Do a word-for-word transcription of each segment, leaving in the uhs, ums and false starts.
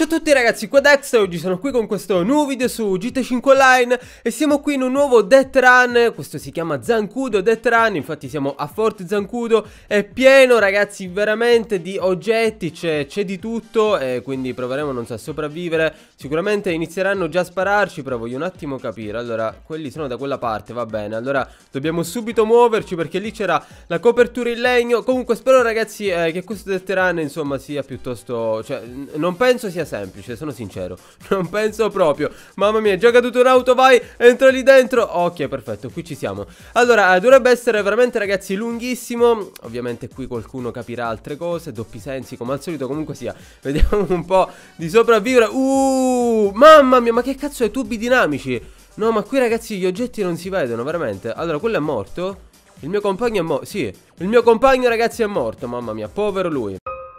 Ciao a tutti ragazzi, qua Dex e oggi sono qui con questo nuovo video su G T cinque Online e siamo qui in un nuovo Death Run. Questo si chiama Zancudo Death Run, infatti siamo a Fort Zancudo. È pieno ragazzi veramente di oggetti, c'è di tutto e quindi proveremo non so a sopravvivere. Sicuramente inizieranno già a spararci, però voglio un attimo capire. Allora, quelli sono da quella parte, va bene. Allora dobbiamo subito muoverci perché lì c'era la copertura in legno. Comunque spero ragazzi eh, che questo Death Run insomma sia piuttosto, cioè non penso sia semplice, sono sincero. Non penso proprio. Mamma mia, è già caduto un'auto, vai, entra lì dentro. Ok, perfetto, qui ci siamo. Allora, eh, dovrebbe essere veramente ragazzi lunghissimo. Ovviamente qui qualcuno capirà altre cose, doppi sensi come al solito. Comunque sia, vediamo un po' di sopravvivere. Uh, mamma mia, ma che cazzo è, tubi dinamici? No, ma qui ragazzi gli oggetti non si vedono veramente. Allora, quello è morto? Il mio compagno è morto, sì. Il mio compagno ragazzi è morto, mamma mia, povero lui.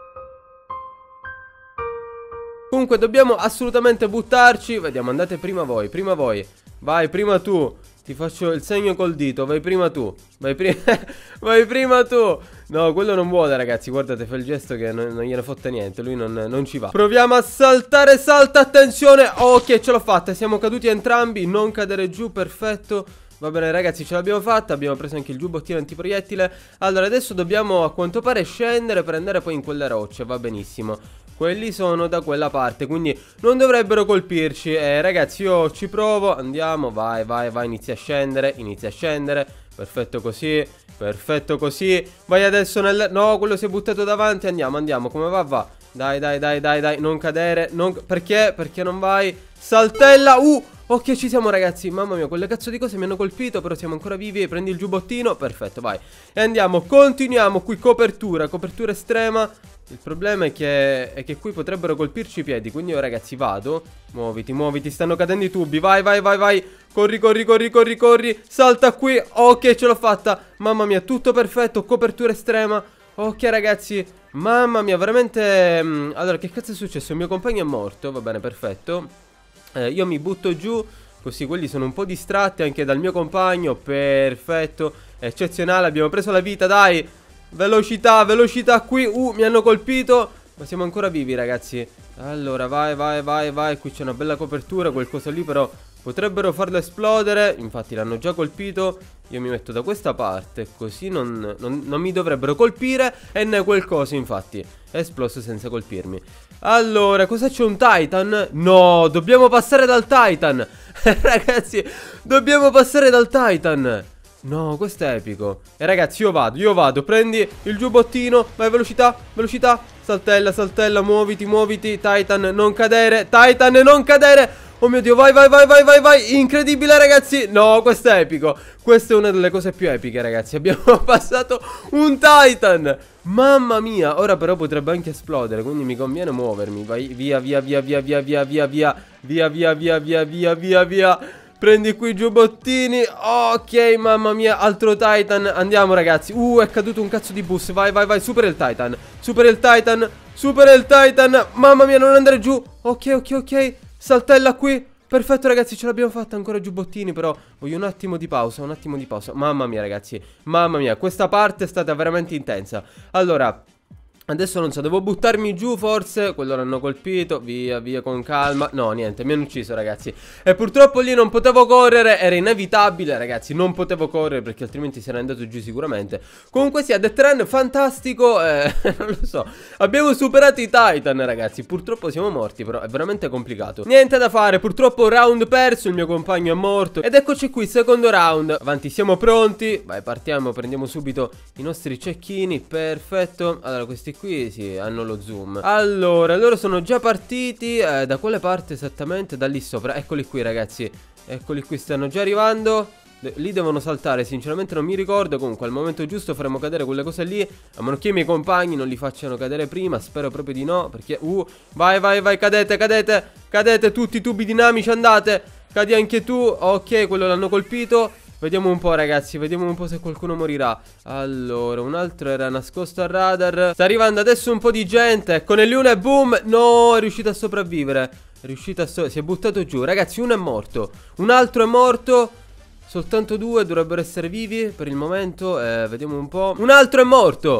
Comunque dobbiamo assolutamente buttarci. Vediamo, andate prima voi, prima voi. Vai, prima tu. Ti faccio il segno col dito, vai prima tu. Vai, pri vai prima tu. No, quello non vuole ragazzi, guardate, fa il gesto che non, non gliene fotte niente. Lui non, non ci va. Proviamo a saltare, salta, attenzione. Ok, ce l'ho fatta, siamo caduti entrambi. Non cadere giù, perfetto. Va bene ragazzi, ce l'abbiamo fatta, abbiamo preso anche il giubbottino antiproiettile. Allora adesso dobbiamo a quanto pare scendere per andare poi in quelle rocce, va benissimo. Quelli sono da quella parte, quindi non dovrebbero colpirci. Eh ragazzi, io ci provo, andiamo, vai, vai, vai, inizia a scendere, inizia a scendere. Perfetto così, perfetto così. Vai adesso nel... No, quello si è buttato davanti, andiamo, andiamo, come va, va. Dai, dai, dai, dai, dai, non cadere, non... Perché? Perché non vai? Saltella, uh! Ok, ci siamo ragazzi, mamma mia, quelle cazzo di cose mi hanno colpito, però siamo ancora vivi. Prendi il giubbottino, perfetto, vai. E andiamo, continuiamo, qui copertura, copertura estrema. Il problema è che, è che qui potrebbero colpirci i piedi, quindi io ragazzi vado. Muoviti, muoviti, stanno cadendo i tubi, vai, vai, vai, vai. Corri, corri, corri, corri, corri. Salta qui, ok, ce l'ho fatta. Mamma mia, tutto perfetto, copertura estrema. Ok ragazzi, mamma mia, veramente... Allora, che cazzo è successo? Il mio compagno è morto, va bene, perfetto. Eh, io mi butto giù, così quelli sono un po' distratti anche dal mio compagno. Perfetto, eccezionale, abbiamo preso la vita, dai. Velocità, velocità qui. Uh, mi hanno colpito, ma siamo ancora vivi ragazzi. Allora, vai, vai, vai, vai. Qui c'è una bella copertura, qualcosa lì però potrebbero farlo esplodere. Infatti l'hanno già colpito. Io mi metto da questa parte, così non, non, non mi dovrebbero colpire. E ne è qualcosa, infatti è esploso senza colpirmi. Allora, cosa c'è, un Titan? No, dobbiamo passare dal Titan. Ragazzi, dobbiamo passare dal Titan. No, questo è epico. E ragazzi, io vado, io vado. Prendi il giubbottino, vai, velocità, velocità. Saltella, saltella, muoviti, muoviti. Titan, non cadere, Titan, non cadere. Oh mio Dio, vai, vai, vai, vai, vai, vai. Incredibile ragazzi. No, questo è epico. Questa è una delle cose più epiche ragazzi. Abbiamo passato un Titan. Mamma mia, ora però potrebbe anche esplodere, quindi mi conviene muovermi. Vai, via, via, via, via, via, via, via, via. Via, via, via, via, via, via, via. Prendi qui i giubbottini. Ok, mamma mia, altro Titan. Andiamo ragazzi. Uh, è caduto un cazzo di bus. Vai, vai, vai, supera il Titan. Supera il Titan. Supera il Titan. Mamma mia, non andare giù. Ok, ok, ok. Saltella qui. Perfetto ragazzi, ce l'abbiamo fatta. Ancora giubbottini, però voglio un attimo di pausa. Un attimo di pausa. Mamma mia ragazzi, mamma mia, questa parte è stata veramente intensa. Allora, adesso non so, devo buttarmi giù forse. Quello l'hanno colpito, via, via con calma. No, niente, mi hanno ucciso ragazzi. E purtroppo lì non potevo correre, era inevitabile ragazzi, non potevo correre perché altrimenti sarei andato giù sicuramente. Comunque sia, Death Run fantastico, eh, non lo so. Abbiamo superato i Titan ragazzi, purtroppo siamo morti, però è veramente complicato. Niente da fare, purtroppo round perso, il mio compagno è morto. Ed eccoci qui, secondo round. Avanti, siamo pronti. Vai, partiamo, prendiamo subito i nostri cecchini, perfetto. Allora, questi qui sì, hanno lo zoom. Allora, loro sono già partiti. eh, Da quale parte esattamente? Da lì sopra. Eccoli qui ragazzi. Eccoli qui, stanno già arrivando. De Lì devono saltare, sinceramente non mi ricordo. Comunque al momento giusto faremo cadere quelle cose lì. A meno che i miei compagni non li facciano cadere prima. Spero proprio di no, perché uh, vai, vai, vai, cadete, cadete. Cadete tutti i tubi dinamici, andate. Cadi anche tu. Ok, quello l'hanno colpito. Vediamo un po' ragazzi, vediamo un po' se qualcuno morirà. Allora, un altro era nascosto al radar. Sta arrivando adesso un po' di gente. Ecco, nell'uno e boom. No, è riuscito a sopravvivere. È riuscito a so si è buttato giù. Ragazzi, uno è morto, un altro è morto. Soltanto due dovrebbero essere vivi per il momento. eh, Vediamo un po'. Un altro è morto.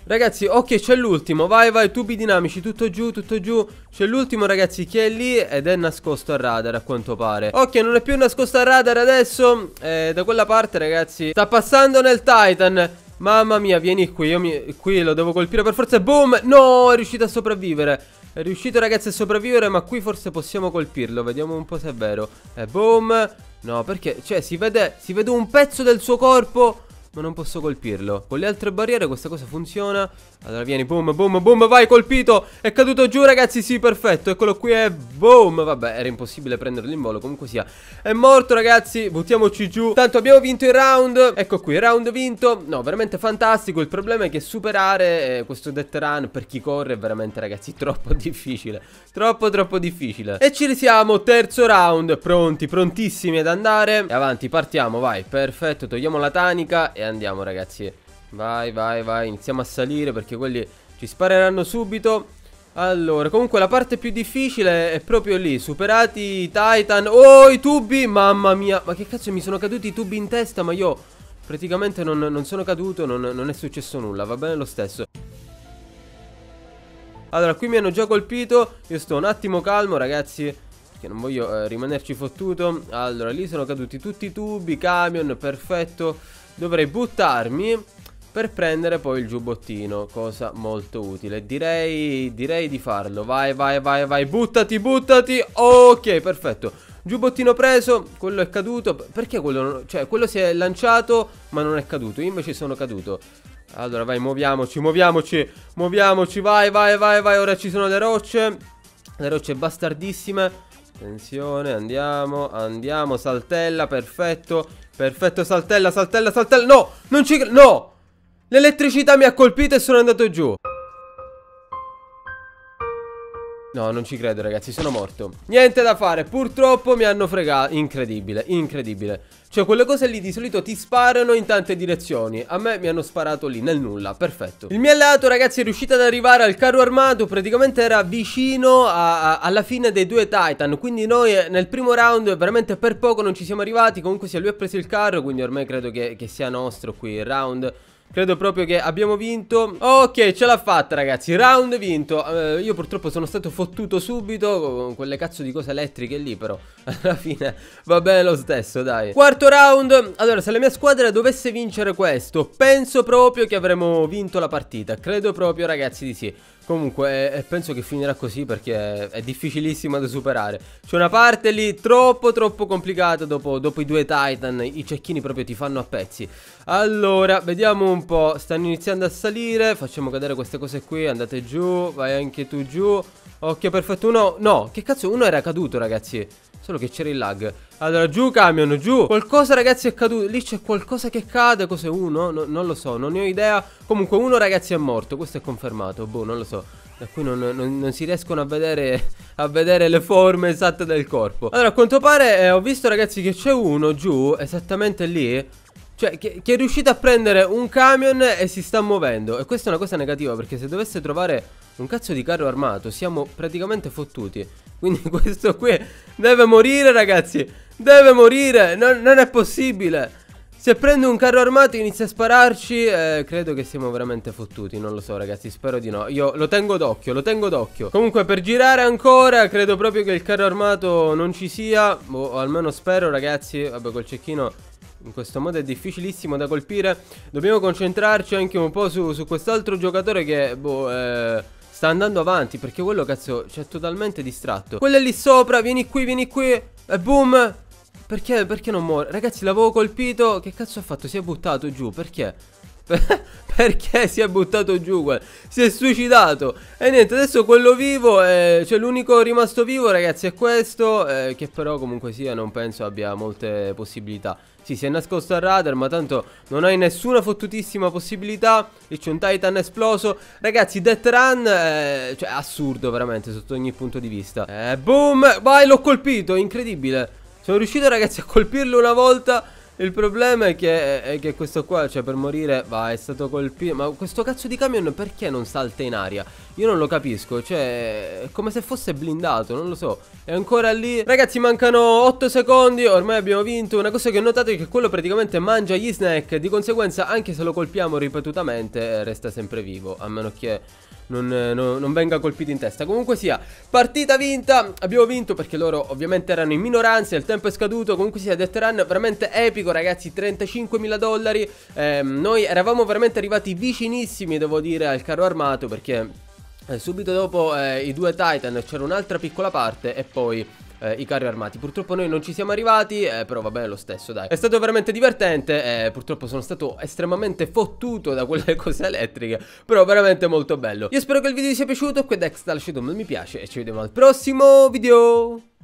Ragazzi, ok, c'è l'ultimo. Vai, vai, tubi dinamici, tutto giù, tutto giù. C'è l'ultimo, ragazzi, che è lì ed è nascosto al radar, a quanto pare. Ok, non è più nascosto al radar adesso. eh, Da quella parte, ragazzi, sta passando nel Titan. Mamma mia, vieni qui, io mi... qui lo devo colpire per forza. Boom, no, è riuscito a sopravvivere. È riuscito, ragazzi, a sopravvivere, ma qui forse possiamo colpirlo. Vediamo un po' se è vero. E boom. No, perché, cioè, si vede, si vede un pezzo del suo corpo, ma non posso colpirlo. Con le altre barriere questa cosa funziona. Allora vieni, boom, boom, boom, vai, colpito. È caduto giù, ragazzi, sì, perfetto. Eccolo qui, è boom. Vabbè, era impossibile prenderlo in volo, comunque sia. È morto, ragazzi, buttiamoci giù. Tanto abbiamo vinto il round. Ecco qui, round vinto. No, veramente fantastico. Il problema è che superare eh, questo death run per chi corre è veramente, ragazzi, troppo difficile. Troppo, troppo difficile. E ci risiamo, terzo round. Pronti, prontissimi ad andare. E avanti, partiamo, vai, perfetto. Togliamo la tanica e andiamo, ragazzi. Vai, vai, vai, iniziamo a salire perché quelli ci spareranno subito. Allora, comunque la parte più difficile è proprio lì. Superati i Titan. Oh, i tubi, mamma mia. Ma che cazzo, mi sono caduti i tubi in testa. Ma io praticamente non, non sono caduto, non, non è successo nulla. Va bene lo stesso. Allora, qui mi hanno già colpito. Io sto un attimo calmo, ragazzi, perché non voglio eh, rimanerci fottuto. Allora, lì sono caduti tutti i tubi, camion, perfetto. Dovrei buttarmi per prendere poi il giubbottino, cosa molto utile. Direi, direi di farlo. Vai, vai, vai, vai, buttati, buttati. Ok, perfetto. Giubbottino preso, quello è caduto. Perché quello non... cioè, quello si è lanciato ma non è caduto. Io invece sono caduto. Allora, vai, muoviamoci, muoviamoci, muoviamoci, vai, vai, vai, vai. Ora ci sono le rocce. Le rocce bastardissime. Attenzione, andiamo, andiamo, saltella, perfetto. Perfetto, saltella, saltella, saltella. No, non ci credo, no. L'elettricità mi ha colpito e sono andato giù. No, non ci credo, ragazzi, sono morto. Niente da fare, purtroppo mi hanno fregato. Incredibile, incredibile. Cioè, quelle cose lì di solito ti sparano in tante direzioni. A me mi hanno sparato lì, nel nulla, perfetto. Il mio alleato, ragazzi, è riuscito ad arrivare al carro armato. Praticamente era vicino a, a, alla fine dei due Titan. Quindi noi nel primo round veramente per poco non ci siamo arrivati. Comunque sia, lui ha preso il carro, quindi ormai credo che, che sia nostro qui il round. Credo proprio che abbiamo vinto. Ok, ce l'ha fatta, ragazzi, round vinto. uh, Io purtroppo sono stato fottuto subito con quelle cazzo di cose elettriche lì, però alla fine va bene lo stesso, dai. Quarto round. Allora, se la mia squadra dovesse vincere questo, penso proprio che avremo vinto la partita. Credo proprio, ragazzi, di sì. Comunque eh, penso che finirà così perché è difficilissima da superare. C'è una parte lì troppo troppo complicata. Dopo, dopo i due Titan i cecchini proprio ti fanno a pezzi. Allora, vediamo un po'. Stanno iniziando a salire. Facciamo cadere queste cose qui. Andate giù, vai anche tu giù. Ok, perfetto. Uno, no, che cazzo, uno era caduto, ragazzi. Solo che c'era il lag. Allora, giù camion, giù. Qualcosa, ragazzi, è caduto. Lì c'è qualcosa che cade. Cos'è uno? No, non lo so, non ne ho idea. Comunque uno, ragazzi, è morto. Questo è confermato. Boh, non lo so. Da qui non, non, non si riescono a vedere A vedere le forme esatte del corpo. Allora, a quanto pare eh, ho visto, ragazzi, che c'è uno giù, esattamente lì, cioè che, che è riuscito a prendere un camion e si sta muovendo. E questa è una cosa negativa, perché se dovesse trovare un cazzo di carro armato siamo praticamente fottuti. Quindi questo qui deve morire, ragazzi. Deve morire, non, non è possibile. Se prende un carro armato e inizia a spararci, eh, credo che siamo veramente fottuti. Non lo so, ragazzi, spero di no. Io lo tengo d'occhio, lo tengo d'occhio. Comunque, per girare ancora, credo proprio che il carro armato non ci sia, o almeno spero, ragazzi. Vabbè, col cecchino in questo modo è difficilissimo da colpire. Dobbiamo concentrarci anche un po' su, su quest'altro giocatore che, boh, eh, sta andando avanti, perché quello, cazzo, ci ha totalmente distratto. Quello è lì sopra, vieni qui, vieni qui. E boom. Perché, perché non muore? Ragazzi, l'avevo colpito. Che cazzo ha fatto? Si è buttato giù. Perché? Perché si è buttato giù? Si è suicidato. E niente, adesso quello vivo eh, cioè l'unico rimasto vivo, ragazzi, è questo eh, che però comunque sia non penso abbia molte possibilità. Sì, si è nascosto al radar, ma tanto non hai nessuna fottutissima possibilità. Lì c'è un Titan esploso. Ragazzi, Death Run eh, cioè assurdo veramente sotto ogni punto di vista. Eh, boom. Vai, l'ho colpito, incredibile. Sono riuscito, ragazzi, a colpirlo una volta Il problema è che, è che questo qua, cioè per morire, va, è stato colpito. Ma questo cazzo di camion perché non salta in aria? Io non lo capisco, cioè è come se fosse blindato, non lo so. È ancora lì. Ragazzi, mancano otto secondi, ormai abbiamo vinto. Una cosa che ho notato è che quello praticamente mangia gli snack. Di conseguenza, anche se lo colpiamo ripetutamente, resta sempre vivo. A meno che non, non, non venga colpito in testa. Comunque sia, partita vinta. Abbiamo vinto perché loro ovviamente erano in minoranza, il tempo è scaduto. Comunque sia, Death Run veramente epico, ragazzi. trentacinquemila dollari. eh, Noi eravamo veramente arrivati vicinissimi, devo dire, al carro armato, perché eh, subito dopo eh, i due Titan c'era un'altra piccola parte e poi eh, i carri armati. Purtroppo noi non ci siamo arrivati, eh, però va bene lo stesso, dai. È stato veramente divertente, eh, purtroppo sono stato estremamente fottuto da quelle cose elettriche, però veramente molto bello. Io spero che il video vi sia piaciuto, qui è Dex, lasciate un bel mi piace e ci vediamo al prossimo video.